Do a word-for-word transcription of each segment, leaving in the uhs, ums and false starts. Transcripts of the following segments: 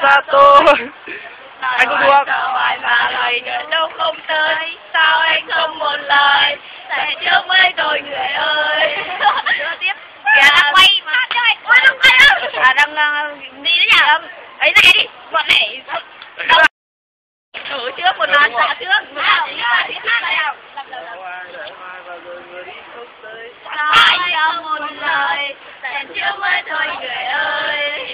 xa tôi. Anh có được Hỏi mà lời nữa đâu không tới, sao anh không một lời, tại trước mấy tôi người ơi. Đưa tiếp. Kìa đang quay mà. Ôi đang quay á. À đang uh, đi đấy nhỉ? Ấy này đi, bọn này. Thử trước một lần xả trước. Nào, đi hát này nào. Sao anh không một lời, tại trước mấy tôi người ơi.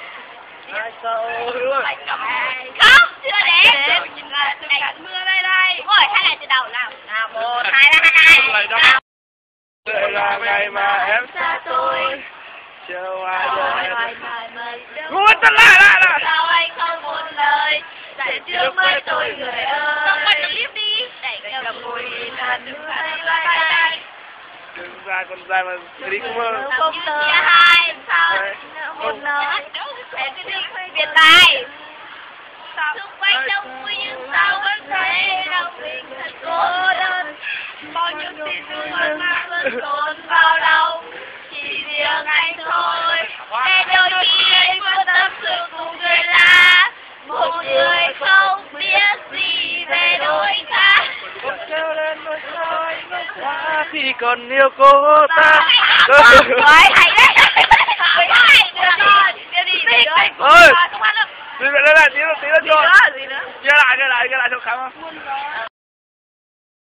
Không, chưa đến. Cảnh mưa đây đây. Ôi, hai lại từ đầu nào. Nào, một, hai, hai. Nào. Đây là ngày mà em Xa tôi. chờ ai đời. Ngồi tất lại lại lại. Sao anh không một lời, tại trước mấy tôi người ơi. Không quay clip đi. Đẩy cái cầm mùi là đứng tay vai tay. Đừng ra con dài mà đi cũng mơ. Không tới hai, sao một lời. Để cái đi biệt tài. Xung quanh đông vui nhưng sao vẫn thấy lòng mình thật cô đơn. Bao nhiêu tin thương vẫn mang vẫn tồn vào lòng. Chỉ riêng anh thôi. Để đôi khi anh vẫn tâm sự cùng người lạ. Một người không biết gì về đôi ta. Con treo lên đôi soi ta khi còn yêu cô ta. Rồi, hay đấy. Hay, được rồi. Đi đi, đi rồi. Ơi. Không ăn đâu. Đi lại, đi lại, tí nữa, tí nữa cho. Gì nữa? Chia lại, chia lại, chia lại cho khám không?